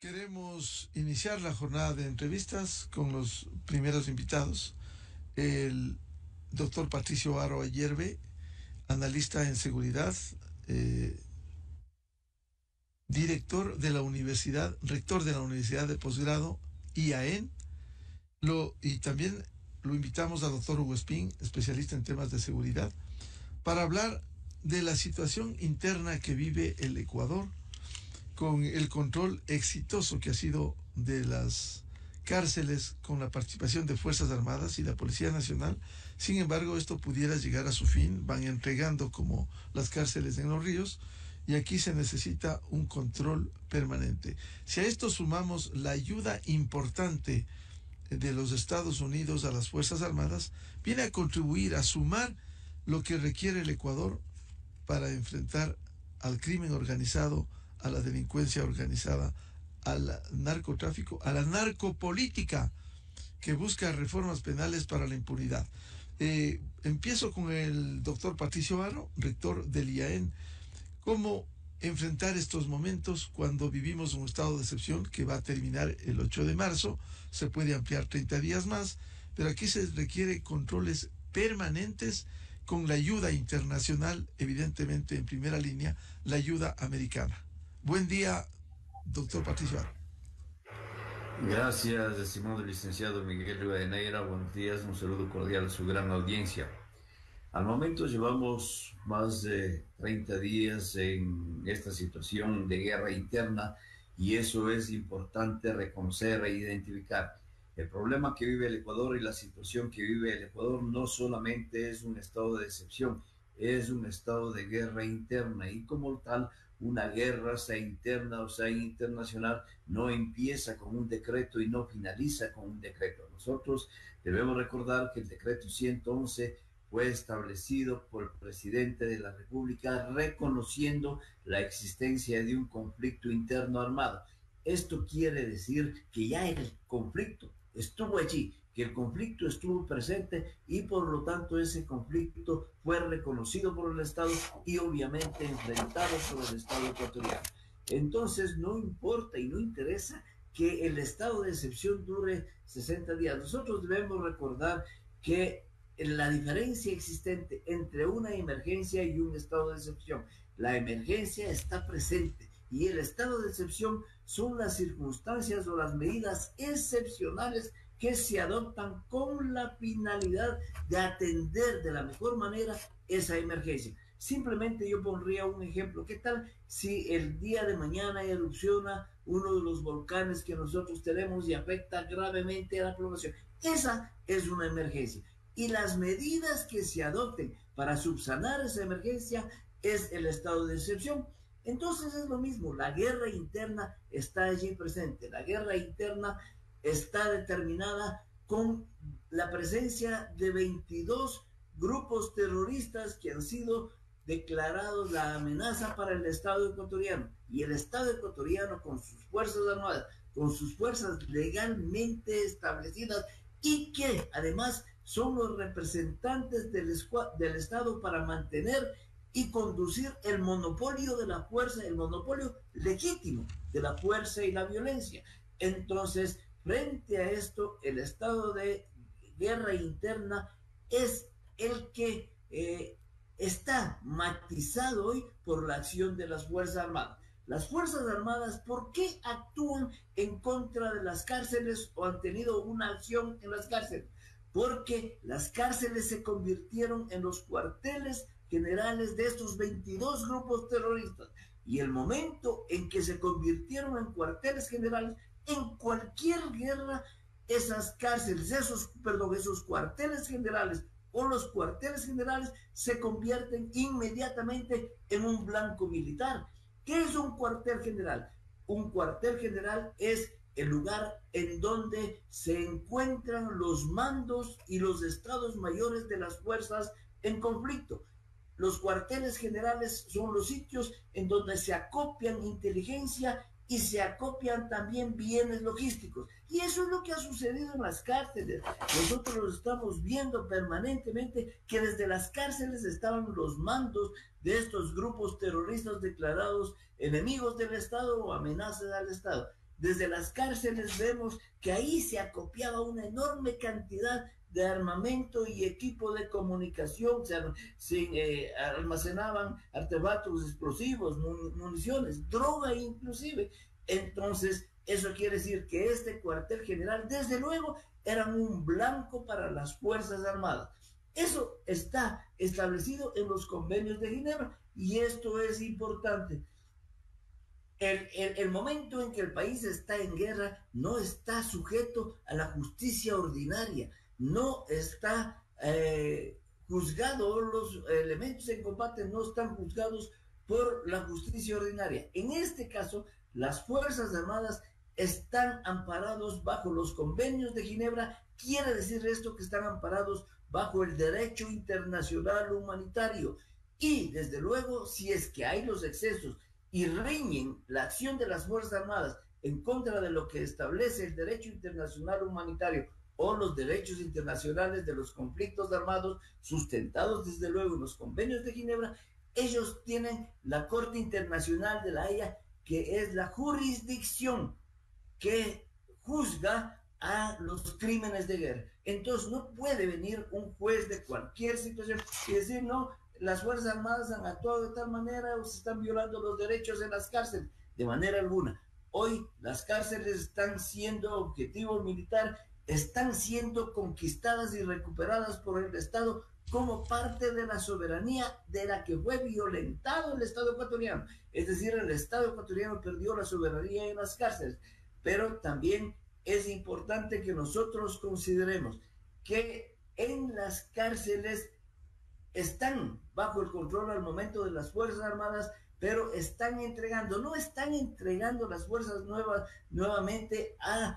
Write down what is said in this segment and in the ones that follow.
Queremos iniciar la jornada de entrevistas con los primeros invitados. El doctor Patricio Aro Ayerbe, analista en seguridad, eh, director de la universidad, rector de la Universidad de Posgrado IAEN. Y también lo invitamos al doctor Hugo Espín, especialista en temas de seguridad, para hablar de la situación interna que vive el Ecuador con el control exitoso que ha sido de las cárceles con la participación de Fuerzas Armadas y la Policía Nacional. Sin embargo, esto pudiera llegar a su fin, van entregando como las cárceles en los ríos, y aquí se necesita un control permanente. Si a esto sumamos la ayuda importante de los Estados Unidos a las Fuerzas Armadas, viene a contribuir a sumar lo que requiere el Ecuador para enfrentar al crimen organizado, a la delincuencia organizada, al narcotráfico, a la narcopolítica que busca reformas penales para la impunidad. Empiezo con el doctor Patricio Aro, rector del IAEN. ¿Cómo enfrentar estos momentos cuando vivimos un estado de excepción que va a terminar el 8 de marzo? Se puede ampliar 30 días más, pero aquí se requiere controles permanentes con la ayuda internacional, evidentemente en primera línea, la ayuda americana. Buen día, doctor Patricio Aro. Gracias, estimado licenciado Miguel Rivadeneira. Buenos días, un saludo cordial a su gran audiencia. Al momento llevamos más de 30 días en esta situación de guerra interna y eso es importante reconocer e identificar. El problema que vive el Ecuador y la situación que vive el Ecuador no solamente es un estado de excepción, es un estado de guerra interna y como tal, una guerra, sea interna o sea internacional, no empieza con un decreto y no finaliza con un decreto. Nosotros debemos recordar que el decreto 111 fue establecido por el presidente de la República reconociendo la existencia de un conflicto interno armado. Esto quiere decir que ya el conflicto estuvo allí, que el conflicto estuvo presente y por lo tanto ese conflicto fue reconocido por el Estado y obviamente enfrentado por el Estado ecuatoriano. Entonces no importa y no interesa que el estado de excepción dure 60 días. Nosotros debemos recordar que la diferencia existente entre una emergencia y un estado de excepción. La emergencia está presente y el estado de excepción son las circunstancias o las medidas excepcionales que se adoptan con la finalidad de atender de la mejor manera esa emergencia. Simplemente yo pondría un ejemplo. ¿Qué tal si el día de mañana erupciona uno de los volcanes que nosotros tenemos y afecta gravemente a la población? Esa es una emergencia y las medidas que se adopten para subsanar esa emergencia es el estado de excepción. Entonces es lo mismo, la guerra interna está allí presente, la guerra interna está determinada con la presencia de 22 grupos terroristas que han sido declarados la amenaza para el Estado ecuatoriano y el Estado ecuatoriano con sus fuerzas armadas, con sus fuerzas legalmente establecidas y que además son los representantes del Estado para mantener y conducir el monopolio de la fuerza, el monopolio legítimo de la fuerza y la violencia. Entonces, frente a esto, el estado de guerra interna es el que está matizado hoy por la acción de las Fuerzas Armadas. Las Fuerzas Armadas, ¿por qué actúan en contra de las cárceles o han tenido una acción en las cárceles? Porque las cárceles se convirtieron en los cuarteles generales de estos 22 grupos terroristas. Y el momento en que se convirtieron en cuarteles generales, en cualquier guerra, esas cárceles, esos cuarteles generales o los cuarteles generales se convierten inmediatamente en un blanco militar. ¿Qué es un cuartel general? Un cuartel general es el lugar en donde se encuentran los mandos y los estados mayores de las fuerzas en conflicto. Los cuarteles generales son los sitios en donde se acopian inteligencia y se acopian también bienes logísticos. Y eso es lo que ha sucedido en las cárceles. Nosotros lo estamos viendo permanentemente, que desde las cárceles estaban los mandos de estos grupos terroristas declarados enemigos del Estado o amenazas al Estado. desde las cárceles vemos que ahí se acopiaba una enorme cantidad de armamento y equipo de comunicación, almacenaban artefactos explosivos, municiones, droga inclusive. Entonces, eso quiere decir que este cuartel general, desde luego, era un blanco para las Fuerzas Armadas. Eso está establecido en los convenios de Ginebra y esto es importante. El momento en que el país está en guerra no está sujeto a la justicia ordinaria, no está juzgado, los elementos en combate no están juzgados por la justicia ordinaria. En este caso, las Fuerzas Armadas están amparados bajo los convenios de Ginebra. Quiere decir esto que están amparados bajo el derecho internacional humanitario. Y, desde luego, si es que hay los excesos y riñen la acción de las Fuerzas Armadas en contra de lo que establece el derecho internacional humanitario o los derechos internacionales de los conflictos armados, sustentados desde luego en los convenios de Ginebra, ellos tienen la Corte Internacional de la Haya, que es la jurisdicción que juzga a los crímenes de guerra. Entonces no puede venir un juez de cualquier situación y decir, no, las Fuerzas Armadas han actuado de tal manera o se están violando los derechos en las cárceles. De manera alguna. Hoy las cárceles están siendo objetivo militar, están siendo conquistadas y recuperadas por el Estado como parte de la soberanía de la que fue violentado el Estado ecuatoriano. Es decir, el Estado ecuatoriano perdió la soberanía en las cárceles. Pero también es importante que nosotros consideremos que en las cárceles están bajo el control al momento de las Fuerzas Armadas, pero están entregando, no están entregando las fuerzas nuevamente a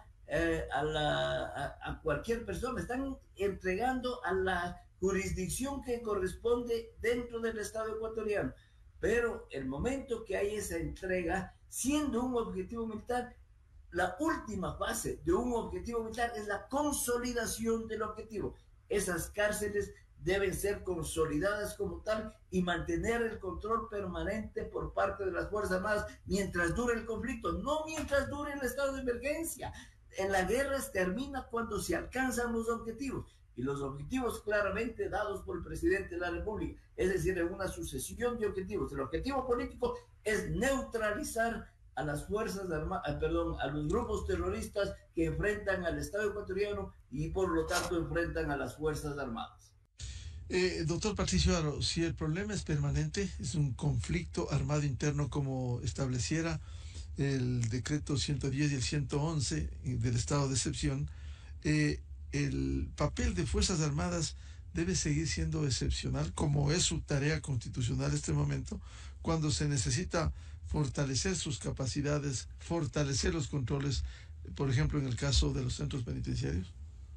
cualquier persona, están entregando a la jurisdicción que corresponde dentro del Estado ecuatoriano. Pero el momento que hay esa entrega, siendo un objetivo militar, la última fase de un objetivo militar es la consolidación del objetivo. Esas cárceles deben ser consolidadas como tal y mantener el control permanente por parte de las Fuerzas Armadas mientras dure el conflicto, no mientras dure el estado de emergencia. En la guerra se termina cuando se alcanzan los objetivos, y los objetivos claramente dados por el presidente de la República, es decir, en una sucesión de objetivos. El objetivo político es neutralizar a las Fuerzas Armadas, a los grupos terroristas que enfrentan al Estado ecuatoriano y por lo tanto enfrentan a las Fuerzas Armadas. Doctor Patricio Aro, si el problema es permanente, es un conflicto armado interno como estableciera el decreto 110 y el 111 del estado de excepción, el papel de Fuerzas Armadas debe seguir siendo excepcional, como es su tarea constitucional en este momento, cuando se necesita fortalecer sus capacidades, fortalecer los controles, por ejemplo, en el caso de los centros penitenciarios.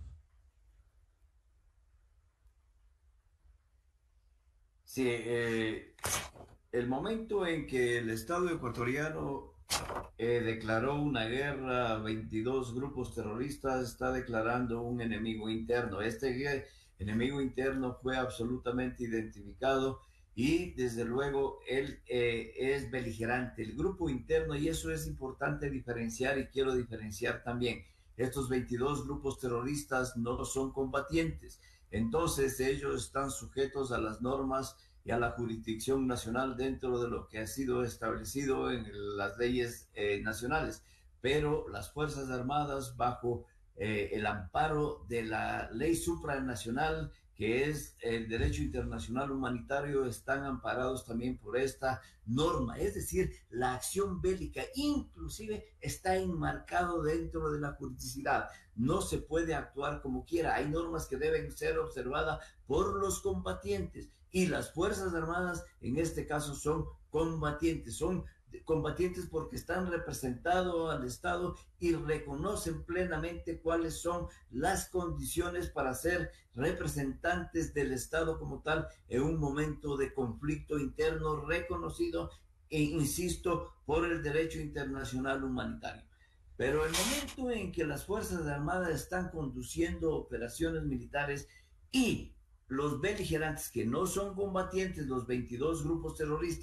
Sí, el momento en que el Estado ecuatoriano declaró una guerra a 22 grupos terroristas, está declarando un enemigo interno. Este enemigo interno fue absolutamente identificado y desde luego él es beligerante, el grupo interno, y eso es importante diferenciar, y quiero diferenciar también. Estos 22 grupos terroristas no son combatientes, entonces ellos están sujetos a las normas y a la jurisdicción nacional dentro de lo que ha sido establecido en las leyes nacionales, pero las Fuerzas Armadas, bajo el amparo de la ley supranacional, que es el derecho internacional humanitario, están amparados también por esta norma. Es decir, la acción bélica inclusive está enmarcado dentro de la juridicidad. No se puede actuar como quiera. Hay normas que deben ser observadas por los combatientes, y las Fuerzas Armadas en este caso son combatientes porque están representados al Estado y reconocen plenamente cuáles son las condiciones para ser representantes del Estado como tal en un momento de conflicto interno reconocido, e insisto, por el derecho internacional humanitario. Pero el momento en que las Fuerzas Armadas están conduciendo operaciones militares y los beligerantes, que no son combatientes, los 22 grupos terroristas,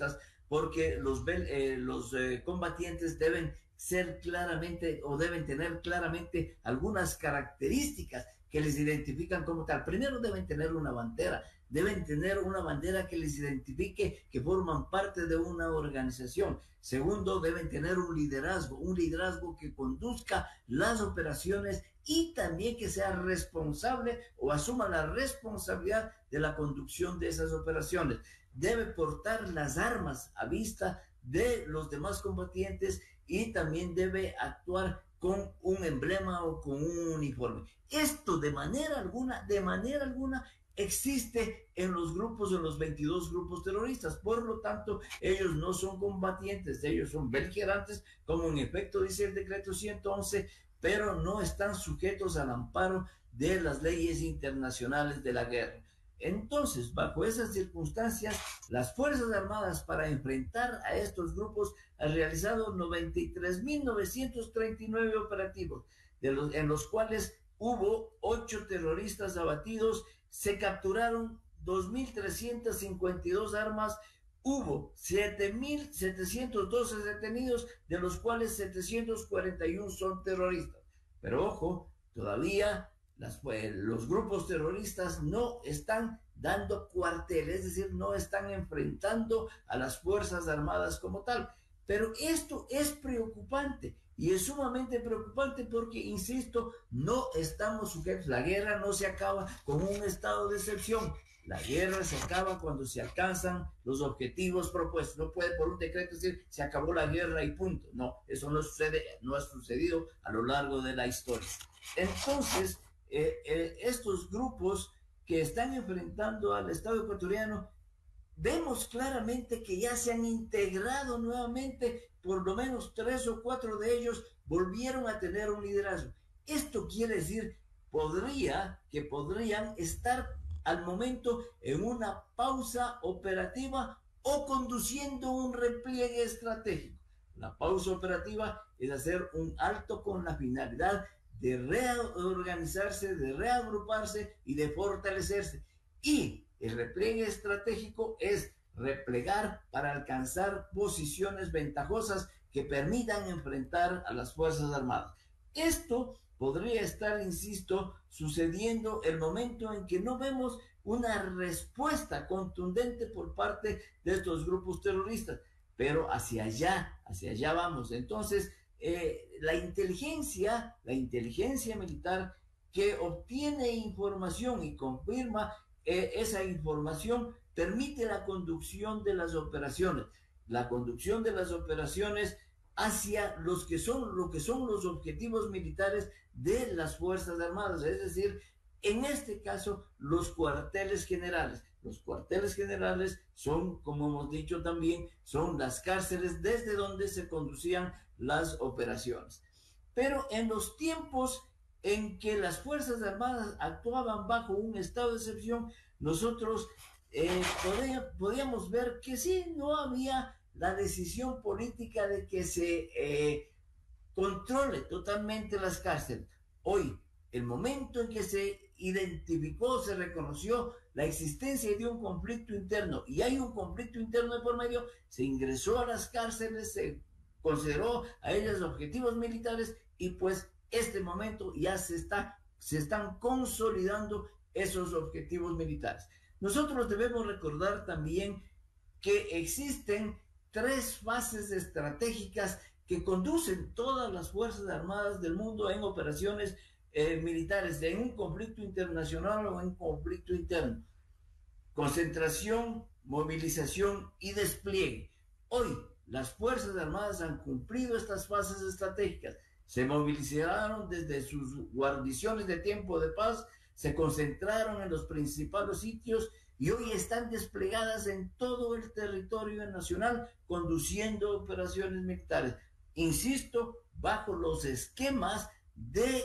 porque los combatientes deben ser claramente o deben tener claramente algunas características que les identifican como tal. Primero deben tener una bandera, deben tener una bandera que les identifique que forman parte de una organización. Segundo, deben tener un liderazgo que conduzca las operaciones y también que sea responsable o asuma la responsabilidad de la conducción de esas operaciones. Debe portar las armas a vista de los demás combatientes y también debe actuar con un emblema o con un uniforme. Esto de manera alguna existe en los grupos, en los 22 grupos terroristas. Por lo tanto, ellos no son combatientes, ellos son beligerantes, como en efecto dice el decreto 111, pero no están sujetos al amparo de las leyes internacionales de la guerra. Entonces, bajo esas circunstancias, las Fuerzas Armadas para enfrentar a estos grupos han realizado 93.939 operativos, en los cuales hubo 8 terroristas abatidos, se capturaron 2.352 armas, hubo 7.712 detenidos, de los cuales 741 son terroristas. Pero ojo, todavía los grupos terroristas no están dando cuartel, es decir, no están enfrentando a las Fuerzas Armadas como tal. Pero esto es preocupante y es sumamente preocupante porque, insisto, no estamos sujetos. La guerra no se acaba con un estado de excepción. La guerra se acaba cuando se alcanzan los objetivos propuestos. No puede por un decreto decir se acabó la guerra y punto. No, eso no sucede, no ha sucedido a lo largo de la historia. Entonces, estos grupos que están enfrentando al Estado ecuatoriano, vemos claramente que ya se han integrado nuevamente, por lo menos 3 o 4 de ellos volvieron a tener un liderazgo. Esto quiere decir, que podrían estar al momento en una pausa operativa o conduciendo un repliegue estratégico. La pausa operativa es hacer un alto con la finalidad de reorganizarse, de reagruparse y de fortalecerse. Y el repliegue estratégico es replegar para alcanzar posiciones ventajosas que permitan enfrentar a las Fuerzas Armadas. Esto podría estar, insisto, sucediendo el momento en que no vemos una respuesta contundente por parte de estos grupos terroristas, pero hacia allá vamos. Entonces, la inteligencia militar que obtiene información y confirma esa información permite la conducción de las operaciones. La conducción de las operaciones hacia lo que son los objetivos militares de las Fuerzas Armadas, es decir, en este caso, los cuarteles generales. Los cuarteles generales son, como hemos dicho también, son las cárceles desde donde se conducían las operaciones. Pero en los tiempos en que las Fuerzas Armadas actuaban bajo un estado de excepción, nosotros podíamos ver que sí, no había la decisión política de que se controle totalmente las cárceles. Hoy, el momento en que se identificó, se reconoció la existencia de un conflicto interno y hay un conflicto interno de por medio, se ingresó a las cárceles, se consideró a ellas objetivos militares y pues este momento ya se están consolidando esos objetivos militares. Nosotros debemos recordar también que existen 3 fases estratégicas que conducen todas las Fuerzas Armadas del mundo en operaciones militares, en un conflicto internacional o en un conflicto interno. Concentración, movilización y despliegue. Hoy, las Fuerzas Armadas han cumplido estas fases estratégicas. Se movilizaron desde sus guarniciones de tiempo de paz, se concentraron en los principales sitios y hoy están desplegadas en todo el territorio nacional conduciendo operaciones militares. Insisto, bajo los esquemas de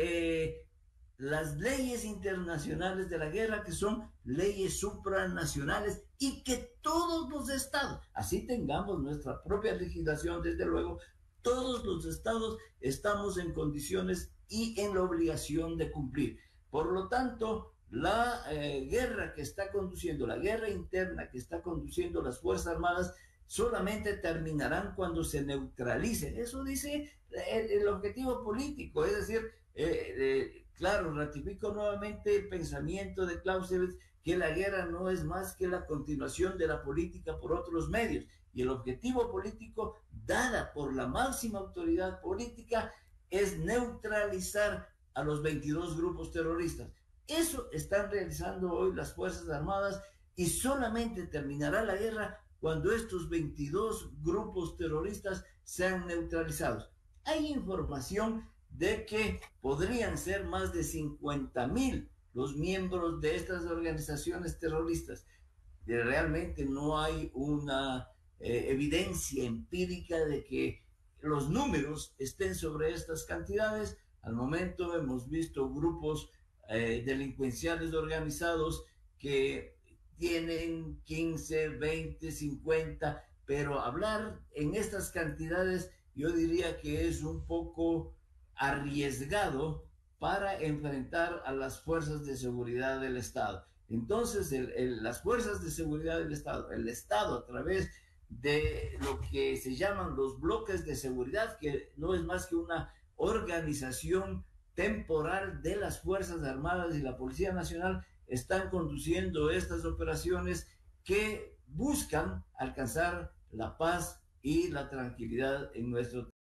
las leyes internacionales de la guerra, que son leyes supranacionales y que todos los estados, así tengamos nuestra propia legislación, desde luego, todos los estados estamos en condiciones y en la obligación de cumplir. Por lo tanto, la guerra interna que está conduciendo las Fuerzas Armadas solamente terminarán cuando se neutralicen. Eso dice el objetivo político, es decir, claro, ratifico nuevamente el pensamiento de Clausewitz que la guerra no es más que la continuación de la política por otros medios. Y el objetivo político, dada por la máxima autoridad política, es neutralizar a los 22 grupos terroristas. Eso están realizando hoy las Fuerzas Armadas y solamente terminará la guerra cuando estos 22 grupos terroristas sean neutralizados. Hay información de que podrían ser más de 50,000 los miembros de estas organizaciones terroristas. Realmente no hay una evidencia empírica de que los números estén sobre estas cantidades. Al momento hemos visto grupos delincuenciales organizados que tienen 15, 20, 50, pero hablar en estas cantidades yo diría que es un poco arriesgado para enfrentar a las fuerzas de seguridad del Estado. Entonces, las fuerzas de seguridad del Estado, el Estado a través de lo que se llaman los bloques de seguridad, que no es más que una organización temporal de las Fuerzas Armadas y la Policía Nacional, están conduciendo estas operaciones que buscan alcanzar la paz y la tranquilidad en nuestro